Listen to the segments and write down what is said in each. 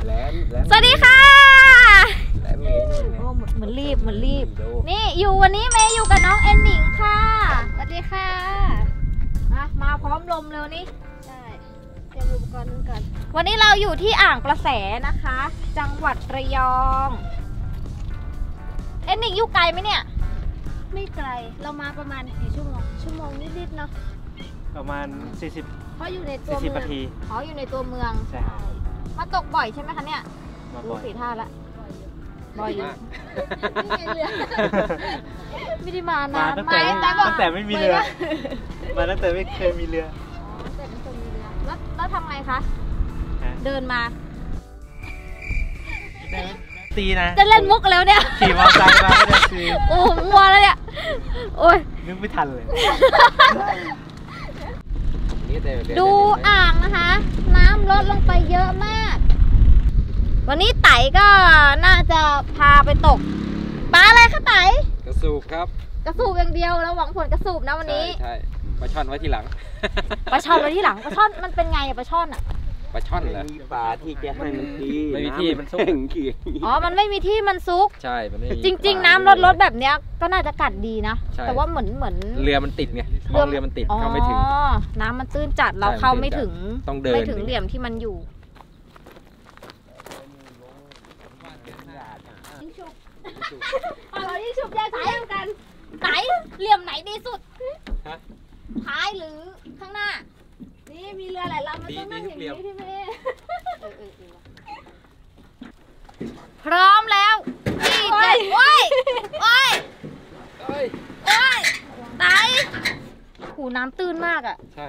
สวัสดีค่ะเหมือนรีบนี่อยู่วันนี้เมย์อยู่กับน้องเอ็นหนิงค่ะสวัสดีค่ะมาพร้อมลมเร็วนี่ใช่เตรียมอุปกรณ์กัน วันนี้เราอยู่ที่อ่างประแสนะคะ จังหวัดระยองเอ็นหนิงอยู่ไกลไหมเนี่ยไม่ไกลเรามาประมาณกี่ชั่วโมงนิดๆเนาะประมาณ40 เพราะอยู่ในตัวเมืองนาทีอยู่ในตัวเมืองใช่มาตกบ่อยใช่ไหมคะเนี่ยดูสีท่าละบ่อยอยู่ไม่ได้มานานตั้งแต่ไม่มีเรือมาตั้งแต่ไม่เคยมีเรือตั้งแต่ไม่เคยมีเรือแล้วทำไงคะเดินมาตีนะจะเล่นมุกแล้วเนี่ยขี่มอเตอร์ไซค์มาไม่ได้คือโอ้มัวแล้วเนี่ยโอ้ยนึกไม่ทันเลยดูอ่างนะคะน้ำลดลงไปเยอะมากวันนี้ไต่ก็น่าจะพาไปตกปลาอะไรคะไต่กระสูบครับกระสูบอย่างเดียวเราหวังผลกระสูบนะวันนี้ใช่ปลาช่อนไว้ที่หลังปลาช่อนไว้ที่หลังปลาช่อนมันเป็นไงปลาช่อนอะปลาช่อนเหรอปลาที่แกให้มันไม่มีที่มันซุกอ๋อมันไม่มีที่มันซุกใช่มันไม่จริงๆน้ำลดแบบเนี้ยก็น่าจะกัดดีนะแต่ว่าเหมือนเรือมันติดไงเรือมันติดเข้าไม่ถึงน้ำมันตื้นจัดเราเข้าไม่ถึงต้องเดินไม่ถึงเหลี่ยมที่มันอยู่เราที่ชุบแยกสายกันสายเหลี่ยมไหนดีสุดท้ายหรือข้างหน้านี่มีเรือหลายลำมันต้องนั่งอย่างนี้พี่เมย์พร้อมแล้วที่จะโอ้ยไต่หูน้ำตื้นมากอ่ะใช่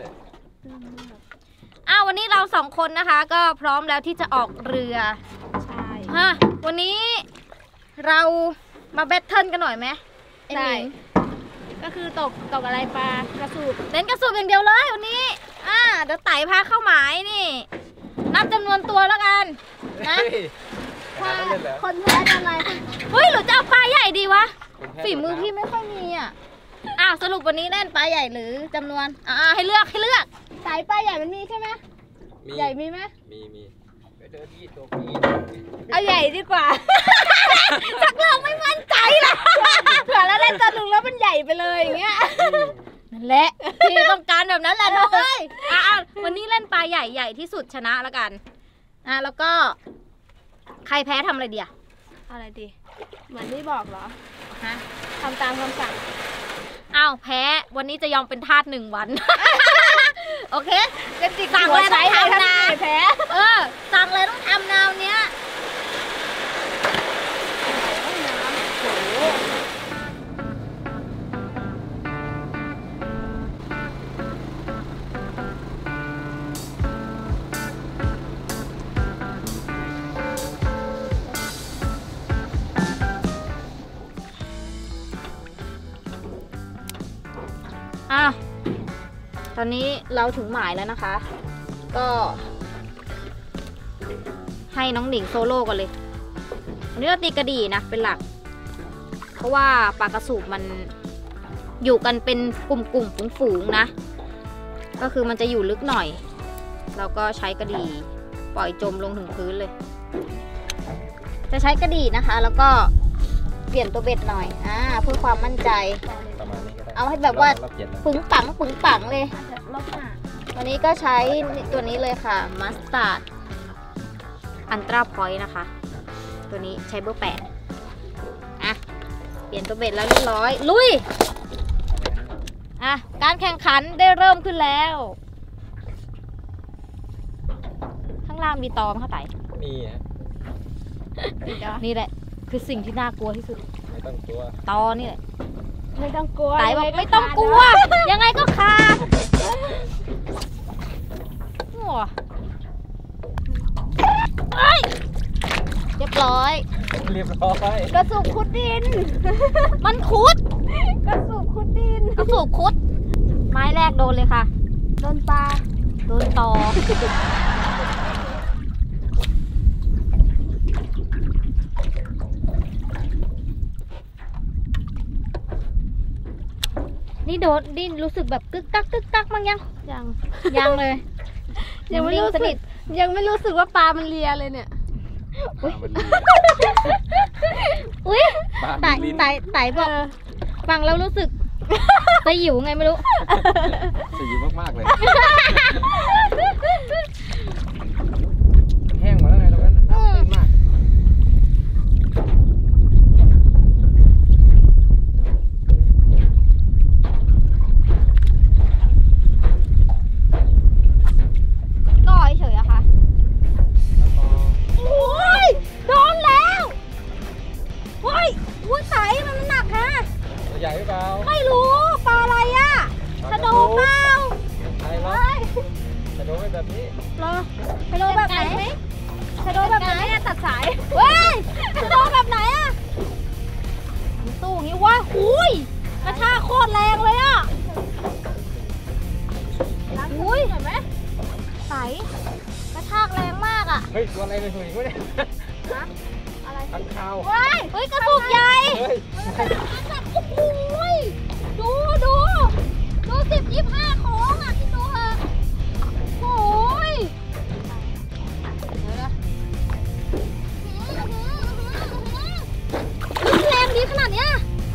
วันนี้เรา2 คนนะคะก็พร้อมแล้วที่จะออกเรือใช่วันนี้เรามาแบทเทิลกันหน่อยไหมได้ก็คือตกอะไรปลากระสูบเน้นกระสูบอย่างเดียวเลยวันนี้เดี๋ยวไต่พาเข้าหมายนี่นับจำนวนตัวแล้วกันนะคนแพ้อะไรเฮ้ยหรือจะเอาปลาใหญ่ดีวะฝีมือพี่ไม่ค่อยมีสรุปวันนี้เล่นปลาใหญ่หรือจำนวนให้เลือกไต่ปลาใหญ่มันมีใช่ไหมใหญ่มีไหมมีไปเดินที่ตัวพี่เอาใหญ่ดีกว่าสักเราไม่มั่นใจล่ะเผื่อแล้วเล่นจนถึงแล้วมันใหญ่ไปเลยอย่างเงี้ยนั่นแหละพี่ต้องการแบบนั้นแหละน้องเอ้ยวันนี้เล่นปลาใหญ่ที่สุดชนะแล้วกันแล้วก็ใครแพ้ทำอะไรดีอะไรดีเหมือนที่บอกเหรอทำตามคำสั่งแพ้วันนี้จะยอมเป็นทาส1 วันโอเคสั่งเลยต้องทำนาแพ้สั่งเลยต้องทำนาเนี้ยตอนนี้เราถึงหมายแล้วนะคะก็ให้น้องหนิงโซโล่ก่อนเลยวันนี้เราตีกระดี่นะเป็นหลักเพราะว่าปลากระสูบมันอยู่กันเป็นกลุ่มฝูงๆนะก็คือมันจะอยู่ลึกหน่อยเราก็ใช้กระดี่ปล่อยจมลงถึงพื้นเลยจะใช้กระดี่นะคะแล้วก็เปลี่ยนตัวเบ็ดหน่อยเพื่อความมั่นใจเอาให้แบบว่าปึ๋งปังเลยวันนี้ก็ใช้ตัวนี้เลยค่ะมัสตาร์ดอันตราพอยต์นะคะตัวนี้ใช้เบอร์8เปลี่ยนตัวเบ็ดแล้วเรียบร้อยลุยการแข่งขันได้เริ่มขึ้นแล้วข้างล่างมีตอมค่ะไต่มีนี่แหละคือสิ่งที่น่ากลัวที่สุดไม่ต้องกลัวตอนี่แหละไม่ต้องกลัวไต่บอกไม่ต้องกลัวยังไงก็ขาดเรียบร้อยกระสูบขุดดินมันขุดกระสูบขุดดินกระสูบขุดไม้แรกโดนเลยค่ะโดนปลาโดนตอนี่โดนดิ้นรู้สึกแบบกึกกักมั้งยังเลยยังไม่รู้สึกว่าปลามันเลียเลยเนี่ยมันลิ้นอุ้ยปลาไต่มีลิ้นไต่บอกฟังแล้วรู้สึกสยิวไงไม่รู้สยิวมากๆเลยแห้งหมดแล้วไงตรงนั้นน้ำตื้นมากก็เฉยๆอะค่ะแล้วก็โอ้ยโดนแล้วโอ้ยวุ้นใสมันหนักฮะตัวใหญ่หรือเปล่าไม่รู้ปลาอะไรอะชะโดเปล่าใช่แล้วชะโดไม่แบบนี้เหรอชะโดแบบไหนชะโดแบบไหนตัดสายเว้ยชะโดแบบไหนอะมันสู้อย่างงี้วะหุยกระชากโคตรแรงเลยอะหุยเห็นไหมใสกระชากแรงมากอะเฮ้ยตัวอะไรเลยถุยกูเนี่ยอะไรข้างข่าวเฮ้ยกระสุนใหญ่เฮ้ยโอ้โหดู10-25โค้งอ่ะคิดดูเถอะโอ้ยเดี๋ยวนะแรงดีขนาดเนี้ย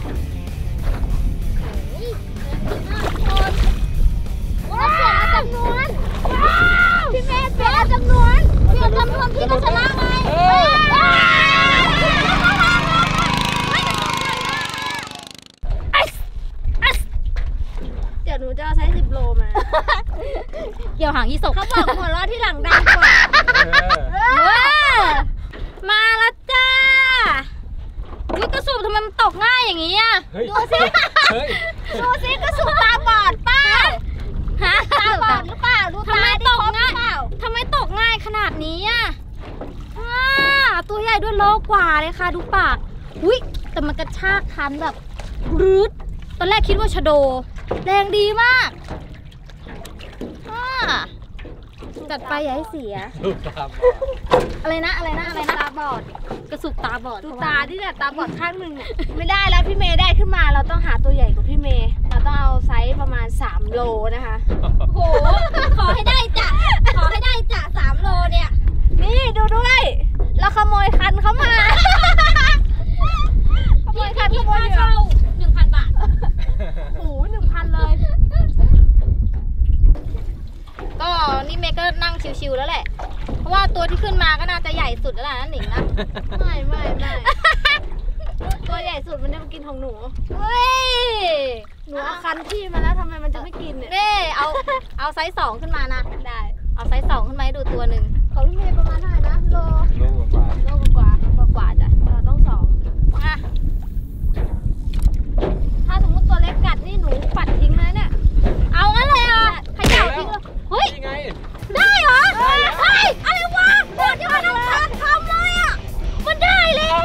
โอ้ยแรงดีมากคนว้าวจำนวนพี่เมย์เปลี่ยนจำนวนพี่ก็ชนะไงเดี๋ยวหนูจะเอาไซส์10 โลมาเกี่ยวหางยี่สกเขาบอกหัวเราะที่หลังดังกว่ามาแล้วจ้าอุ๊ยกระสุนทำไมมันตกง่ายอย่างนี้อ่ะเฮ้ยดูสิเฮ้ยดูสิกระสุนตาบอดเปล่าฮะตาบอดหรือเปล่าดูทำไมตกง่ายทำไมตกง่ายขนาดนี้อ่ะตัวใหญ่ด้วยโลกว่าเลยค่ะดูปากอุ้ยแต่มันกระชากคันแบบรืดตอนแรกคิดว่าชะโดแรงดีมากจัดไปอย่าให้เสียลูกตามอะไรนะตาบอดกระสุนตาบอดดูตาที่แบบตาบอดข้างหนึ่งเนี่ยไม่ได้แล้วพี่เมย์ได้ขึ้นมาเราต้องหาตัวใหญ่กว่าพี่เมย์เราต้องเอาไซส์ประมาณ3 โลนะคะโหขอให้ได้จ้ะ3 โลเนี่ยนี่ดูด้วยเราขโมยคันเขามาขโมยคันขโมยเหยื่อ 1,000 บาทโอ้โห1,000 เลยก็นี่เมย์ก็นั่งชิวๆแล้วแหละ เพราะว่าตัวที่ขึ้นมาก็น่าจะใหญ่สุดแล้วล่ะนั่นหนิงนะไม่ ตัวใหญ่สุดมันจะมากินของหนูเฮ้ยหนูเอาคันพี่มาแล้วทำไมมันจะไม่กินเนี่ยเน่เอาไซส์2ขึ้นมานะได้เอาไซส์2ขึ้นมาให้ดูตัวหนึ่งของพี่เมย์ประมาณเท่าไหร่นะโลลูกกว่ากว่ากว่าจ้ะเราต้อง2 อ่ะถ้าสมมติตัวเล็กกัดนี่หนูปัดทิ้งเลยเนี่ยเอางั้นเลยอ่ะขย่าวทิ้งเลยเฮ้ยนี่ไงได้เหรอ เฮ้ย อะไรวะโคตรยอดเลยทำเลยอ่ะ มันได้แล้ว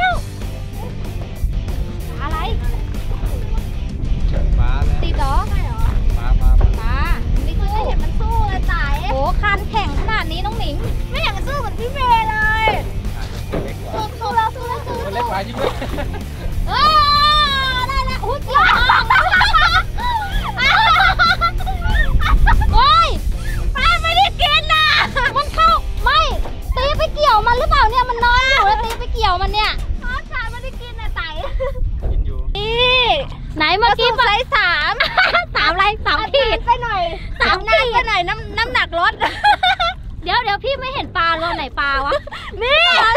อะไรปลาแล้วติดเหรอไม่เหรอปลาปลาไม่ไม่สู้เห็นมันสู้เลยตายโหคันแข่งขนาดนี้น้องหนิงไม่อยากจะสู้เหมือนพี่เมย์เลยเล็กกว่าสู้แล้วมันเล็กกว่าจริงด้วยเออได้แล้วอุ้ยเกี่ยวมากเฮ้ยป้าไม่ได้กินนะมันเข้าไม่ตีไปเกี่ยวมันหรือเปล่าเนี่ยมันนอนอยู่แล้วตีไปเกี่ยวมันเนี่ยอ๋อตายไม่ได้กินนะไต่กินอยู่นี่ไหนเมื่อกี้ไซส์3 อะไร3 ขีดไปหน่อย 3 ขีดไปหน่อยน้ำหนักลดเดี๋ยวพี่ไม่เห็นปลาเลยไหนปลาวะนี่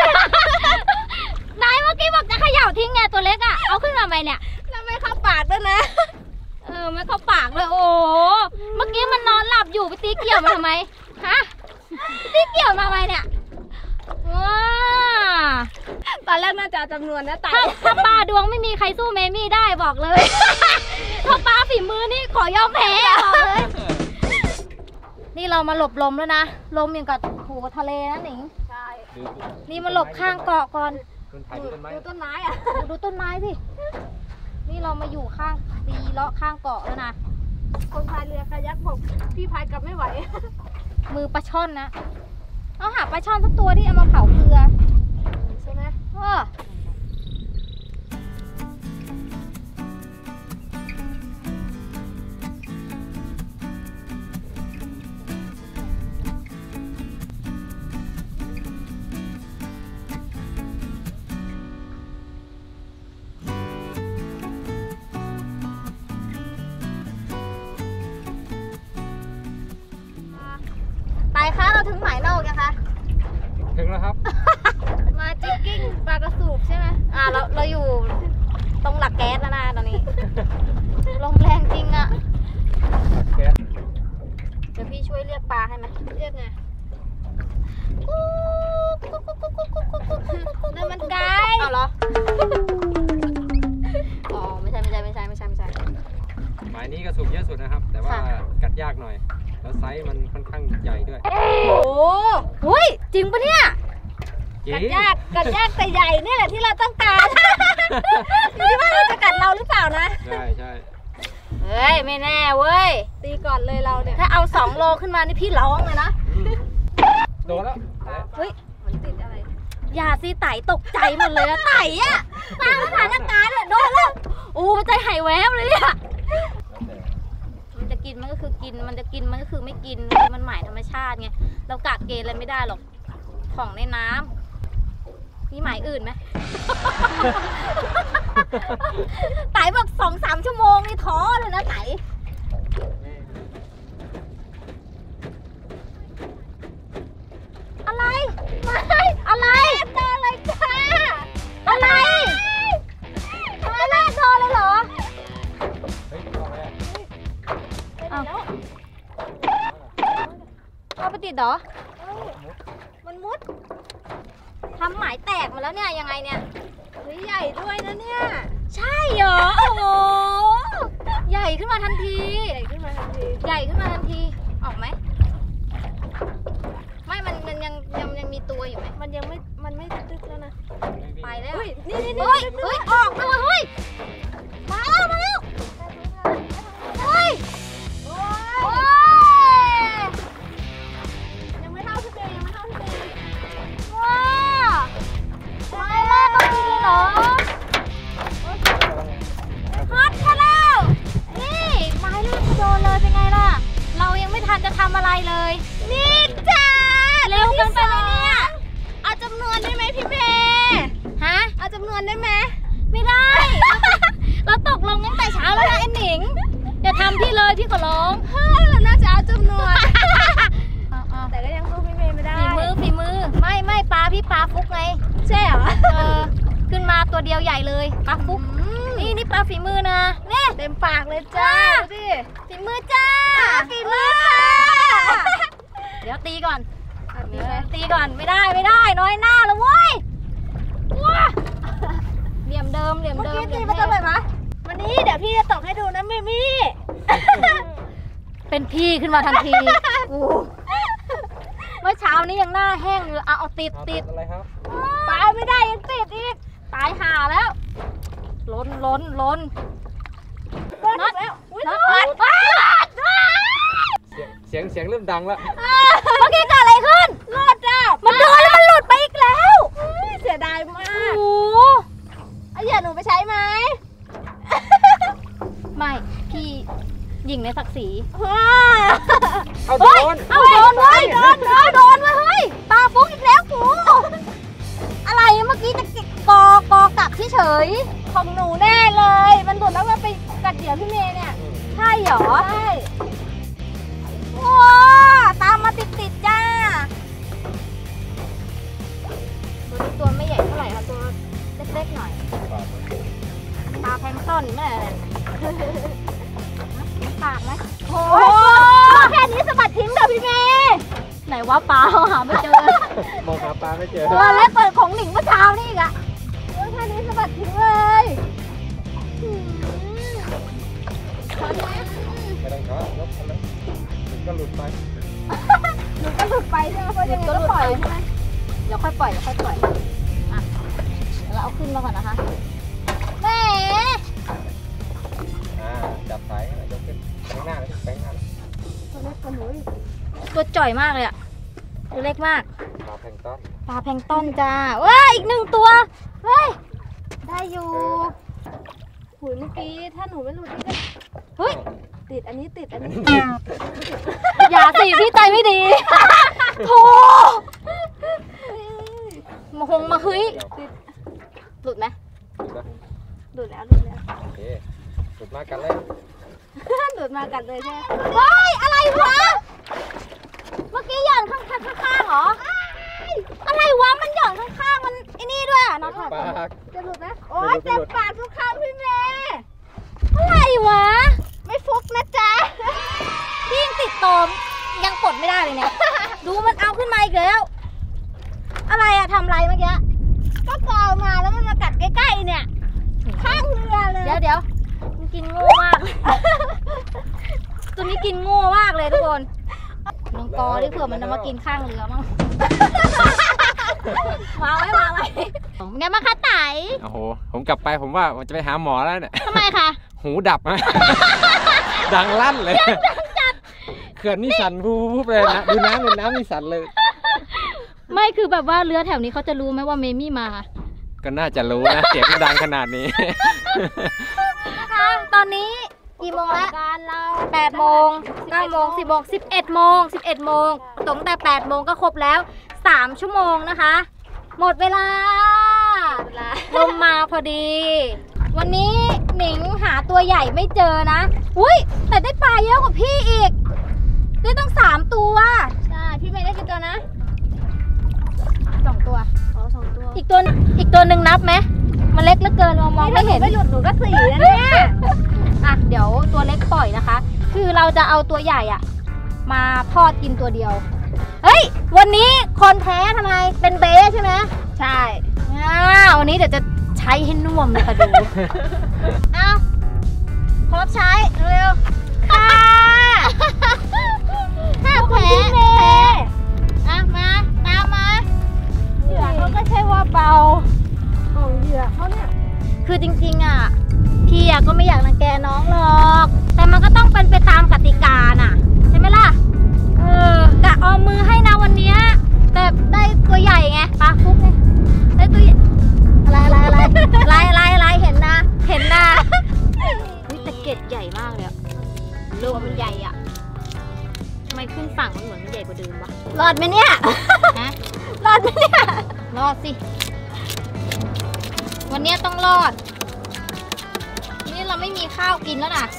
ไหนเมื่อกี้บอกจะเขย่าทิ้งไงตัวเล็กอ่ะเอาขึ้นมาไหมเนี่ยแล้วไม่เข้าปากด้วยนะไม่เข้าปากเลยโอ้โหเมื่อกี้มันนอนหลับอยู่ไปตีเกี่ยวมาทำไมฮะตีเกี่ยวมาทำไมเนี่ยว้าตอนแรกน่าจะเอาจำนวนนะไต่ถ้าปลาดวงไม่มีใครสู้เมมี่ได้บอกเลย ถ้าปลาฝีมือนี่ขอยอมแพ้บอกเลย นี่เรามาหลบลมแล้วนะลมอย่างกับโหทะเลนะหนิงใช่นี่มาหลบข้างเกาะก่อนคุณถ่ายดูต้นไม้ดูต้นไม้อ่ะดูต้นไม้สินี่เรามาอยู่ข้างตีเลาะข้างเกาะแล้วนะคนพายเรือคายักบอกพี่พายกลับไม่ไหวมือปลาช่อนนะเอาหาปลาช่อนสักตัวที่เอามาเผาเกลือใช่ไหมนถึงแล้วครับมาจิกกิ้งปลากระสูบใช่ไหมเราอยู่ตรงหลักแก๊สแล้วนะตอนนี้ ลมแรงจริงอะแก๊สเดี๋ยวพี่ช่วยเรียกปลาให้ไหมเรียกไงนั่นมันไก่เอาเหรอ อ๋อไม่ใช่หมายนี้กระสุนเยอะสุดนะครับ แต่ว่ากัดยากหน่อย แล้วไซส์มันค่อนข้างใหญ่ด้วยโอ้โหเฮ้ยจริงปะเนี่ยจริกังดยากแต่ใหญ่นี่แหละที่เราต้องการ อยู่ที่ว่ามันจะกัดเราหรือเปล่านะใช่ใช่เฮ้ยไม่แน่เว้ยตีก่อนเลยเราเนี่ยถ้าเอา2 โลขึ้นมานี่พี่ร้องเลยนะโดนแล้วเฮ้ยเหมือนติดอะไรอย่าสิไต่ตกใจหมดเลยอะไต่อะตามสถานการณ์อะโดนแล้วโอ้ใจหายแวบเลยอะมันจะกินมันก็คือกิน มันจะกินมันก็คือไม่กินมันหมายธรรมชาติไง เรากะเกณฑ์อะไรไม่ได้หรอก ของในน้ำมีหมายอื่นไหม ไต่บอก2-3 ชั่วโมงนี่ท้อเลยนะไต่อะไรไม่อะไรโดนเลยจ้าอะไรทำไมแรกโดนเลยเหรอเฮ้ยเข้าไปแล้วอ้าวเอาไปติดเหรอมันมุดทำหมายแตกมาแล้วเนี่ยยังไงเนี่ยเฮ้ยใหญ่ด้วยนะเนี่ยใช่เหรอ โอ้โห ใหญ่ขึ้นมาทันทีใหญ่ขึ้นมาทันทีใหญ่ขึ้นมาทันที ออกไหม ไม่ มันยังมีตัวอยู่ไหมมันไม่ตึกแล้วนะไปแล้วเฮ้ยนี่เฮ้ย เฮ้ย ออกมาเลยเฮ้ย มาแล้วเฮ้ยโอ้โอ้ยยยังไม่เท่าพี่เมย์ว้าไม้แรกก็กินเลยเหรอฮัดมาแล้ว นี่ไม้แรกก็โดนเลยเป็นไงล่ะ เรายังไม่ทันจะทำอะไรเลยนี่จ้าเร็วเกินไปไหมเนี่ยเอาจำนวนได้ไหมพี่เมย์ฮะเอาจำนวนได้ไหมไม่ได้ เราตกลงตั้งแต่เช้าแล้วนะไอ้หนิงอย่าทำพี่เลยพี่ขอร้องเราน่าจะเอาจำนวนเอาแต่ก็ยังสู้พี่เมย์ไม่ได้ฝีมือ ไม่ปลาพี่ปลาฟุกไงใช่เหรอขึ้นมาตัวเดียวใหญ่เลยปลาฟุก นี่ปลาฝีมือนะเนี่ยเต็มปากเลยจ้าดูดิฝีมือจ้าฝีมือค่ะเดี๋ยวตีก่อนตีไหมตีก่อนไม่ได้น้อยหน้าแล้วเว้ยว้าเหลี่ยมเดิมเมื่อกี้ตีมาเท่าไหร่มะวันนี้เดี๋ยวพี่จะตกให้ดูนะมิมี่เป็นพี่ขึ้นมาทันทีเมื่อเช้านี้ยังหน้าแห้งอยู่เอาติดอะไรครับปลาไม่ได้ยังติดอีกตายห่าแล้วล้นน็อตอุ้ยน็น็ออตตเสียงเริ่มดังแล้วเมื่อกี้เกิดอะไรขึ้นรอดจ้ามันโดนแล้วมันหลุดไปอีกแล้วเสียดายมากโอ้เอาเหยื่อหนูไปใช้ไหมไม่พี่หญิงในศักดิ์ศรีว้าเอาโดนเอาโดนเว้ยโดนเว้ยเฮ้ยปลาฟุกอีกแล้วกูอะไรเมื่อกี้จะกอกลับเฉยของหนูแน่เลย มันหลุดแล้วมันไปกัดเหยื่อพี่เมย์เนี่ยใช่เหรอใช่ว้าตามมาติดจ้าตัวไม่ใหญ่เท่าไหร่ค่ะตัวเล็กๆหน่อยปลาแพลงก์ต้นแม่ปากไหมโอ้แค่นี้สะบัดทิ้งเด้อพี่เมย์ไหนว่าปลาหาไม่เจอมองหาปลาไม่เจอตัวเล็กเปิดของหนิงเมื่อเช้านี่อีกอะแค่นี้สะบัดทิ้งเลยขอไหมไม่ต้องช้อนยกไปเลยก็หลุดไปหนูก็หลุดไปใช่ไหมเพราะยังไงก็ปล่อยใช่ไหมเดี๋ยวค่อยปล่อยอ่ะเดี๋ยวเราเอาขึ้นมาก่อนนะคะแหมจับสายยกขึ้นข้างหน้าเลยแบงค์หน้าตัวเล็กกว่าหนูอีกตัวจ่อยมากเลยอะตัวเล็กมากปลาแพงต้อนปลาแพลงก์ต้นจ้าว้าอีก1 ตัวเฮ้ยได้อยู่หุยเมื่อกี้ถ้าหนูไม่หลุดนี่ก็เฮ้ยติดอันนี้ติดอันนี้อย่าสิพี่ใจไม่ดีโถมาเฮ้ยหลุดไหมหลุดแล้วหลุดแล้วโอเคหลุดมากันเลยหลุดมากัดเลยใช่ไหมเฮ้ยอะไรวะเมื่อกี้หย่อนข้างๆเหรออะไรงข้างๆมันไอ้นี่ด้วยอ่ะน้องถอดปากจะหลุดไหมโอ้ยเจ็บปากทุกครั้งพี่เมย์อะไรวะไม่ฟุกนะจ๊ะพี่ยังติดตมยังกดไม่ได้เลยเนี่ย ดูมันเอาขึ้นมาอีกแล้ว อะไรอะทำอะไรเมื่อกี้ก็กอมาแล้วมันมากัดใกล้ๆเนี่ยข้างเรือเลยเดี๋ยวมันกินโง่มาก ตัวนี้กินโง่มากเลยทุกคนลองกอดิเผื่อมันจะมากินข้างเรือมั้ง มาไว้ไงมาคะไต่โอ้โหผมกลับไปผมว่าจะไปหาหมอแล้วเนี่ยทำไมคะหูดับนะ ดังลั่นเลยเขื่อนนี่สั่นวูบเลยนะดูน้ำนี่สั่นเลยไม่คือแบบว่าเรือแถวนี้เขาจะรู้ไหมว่าเมมี่มาก็น่าจะรู้นะ เสียงดังขนาดนี้นะคะตอนนี้กี่โมงแล้วการเรา8 โมง 9 โมง 10 โมง 11 โมง 11 โมงตั้งแต่ 8 โมงก็ครบแล้ว 3 ชั่วโมงนะคะ หมดเวลาลมมาพอดี วันนี้หนิงหาตัวใหญ่ไม่เจอนะ อุ้ยแต่ได้ปลาเยอะกว่าพี่อีก ได้ตั้ง3 ตัวใช่พี่เมย์ได้กี่ตัวนะ 2 ตัวอ๋อ2 ตัวอีกตัวหนึ่งนับไหมมันเล็กเหลือเกินมองไม่เห็นไม่หลุดหนูก็4แล้วเนี่ยอ่ะเดี๋ยวตัวเล็กปล่อยนะคะ คือเราจะเอาตัวใหญ่อะมาทอดกินตัวเดียว เฮ้ยวันนี้คนแพ้ทำไมเป็นเบสใช่ไหมใช่วันนี้เดี๋ยวจะใช้ให้น่วมเลยค่ะดู เอาพร้อมใช้เร็วค่ะถ้าแพ้อ่ะมาตามมาเหยื่อเขาก็ใช่ว่าเบาเอาเหยื่อเขาเนี่ยคือจริงๆอ่ะพี่ก็ไม่อยากรังแกน้องหรอก แต่มันก็ต้องเป็นไปตามกติกาน่ะใช่ไหมล่ะกะออมมือให้นะวันเนี้ยแต่ได้ตัวใหญ่ไงปลาฟุกไงได้ตัวใหญ่อะไรเห็นนะอุ๊ยแต่เกล็ดใหญ่มากเลยอะรวมมันใหญ่อ่ะทำไมขึ้นฝั่งมันเหมือนมันใหญ่กว่าเดิมวะรอดไหมเนี่ยฮะรอดไหมเนี่ยรอดสิวันนี้ต้องรอดนี่เราไม่มีข้าวกินแล้วนะ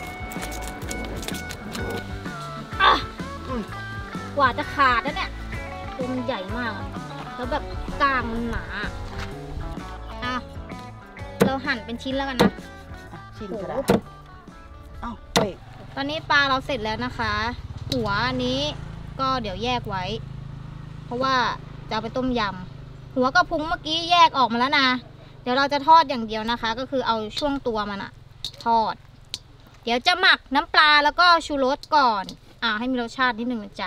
อ่ะกว่าจะขาดแล้วเนี่ยตัวมันใหญ่มากอะแล้วแบบกล้างมันหนาอ่ะเราหั่นเป็นชิ้นแล้วกันนะชิ้นก็ได้เอ้าไปตอนนี้ปลาเราเสร็จแล้วนะคะ หัวอันนี้ก็เดี๋ยวแยกไว้ เพราะว่าจะเอาไปต้มยำหัวกับพุงเมื่อกี้แยกออกมาแล้วนะเดี๋ยวเราจะทอดอย่างเดียวนะคะ ก็คือเอาช่วงตัวมันอะทอด เดี๋ยวจะหมักน้ำปลาแล้วก็ชูรสก่อนให้มีรสชาตินิดนึงนะจ๊ะ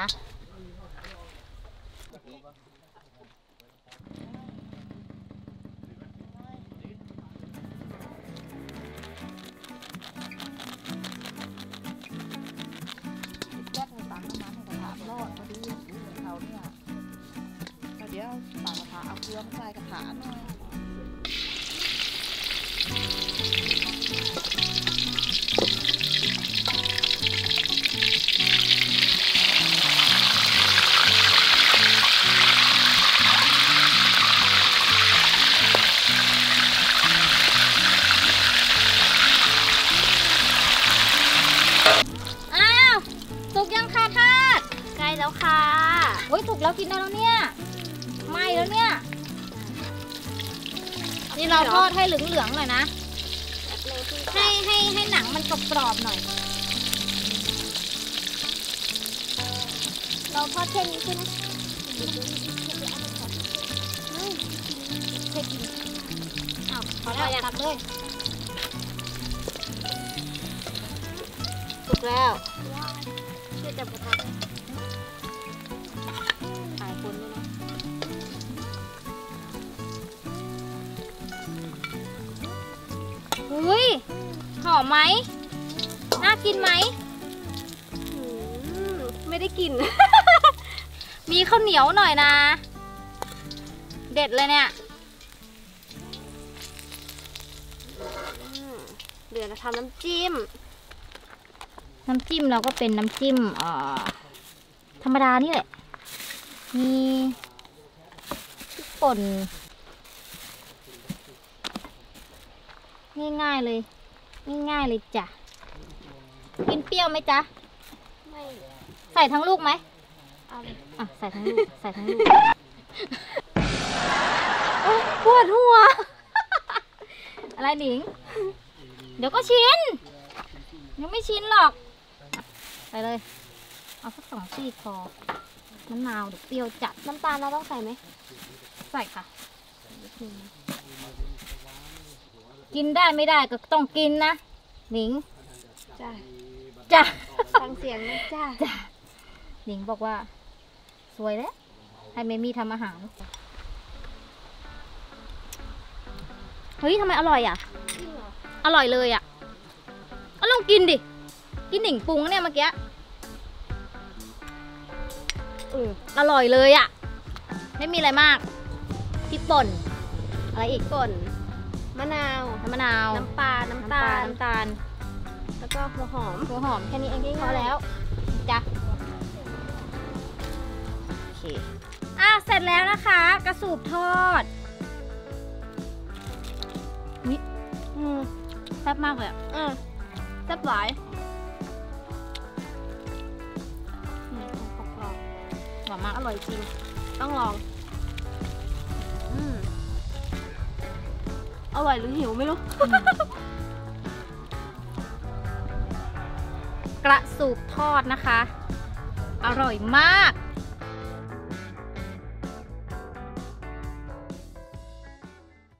เดี๋ยวปากกระถาเอาเครื่องใส่กระถาหน่อยสุกยังคะทาดใกล้แล้วค่ะโอ้ยสุกแล้วกินได้แล้วเนี่ยไหม้แล้วเนี่ยนี่เราทอดให้เหลืองๆหน่อยนะให้หนังมันกรอบๆหน่อยเราทอดแค่นี้ใช่ไหมใช่กินพอแล้วตักเลยสุกแล้วช่วยจับกระทะถ่ายคนด้วยนะอุ้ยหอมไหมน่ากินไหมไม่ได้กินมีข้าวเหนียวหน่อยนะ เด็ดเลยเนี่ยเดี๋ยวจะทำน้ำจิ้มน้ำจิ้มเราก็เป็นน้ำจิ้มธรรมดานี่แหละ มีพริกป่นง่ายๆเลยง่ายๆเลยจ้ะกินเปรี้ยวไหมจ๊ะไม่ใส่ทั้งลูกไหมเอาเลยใส่ทั้งลูกวดหัวอะไรหนิง เดี๋ยวก็ชิน ยังไม่ชินหรอก ไปเลย เอาสัก2 ซี่พอมะนาวเดี๋ยวเปรี้ยวจัดน้ำตาลเราต้องใส่ไหมใส่ค่ะ กินได้ไม่ได้ก็ต้องกินนะหนิงจ้าจ้ะฟังเสียงนะจ้าจ้ะหนิงบอกว่า สวยแล้ว ให้เมมี่ทำอาหาร เฮ้ยทำไมอร่อยอ่ะ อร่อยเลยอ่ะก็ลองกินดิ กินหนิงปรุงเนี่ยเมื่อกี้อร่อยเลยอ่ะ ไม่มีอะไรมากพริกป่น อะไรอีกป่นมะนาวน้ำมะนาวน้ำปลา น้ำตาลน้ำตาลแล้วก็หัวหอมหัวหอมแค่นี้เองพอแล้วจ้ะโอเคเสร็จแล้วนะคะ กระสูบทอดนี่แซ่บมากเลยอ่ะแซ่บหลายหวานมากอร่อยจริง ต้องลอง อร่อยหรือหิวไม่รู้กระสูบทอดนะคะ อร่อยมาก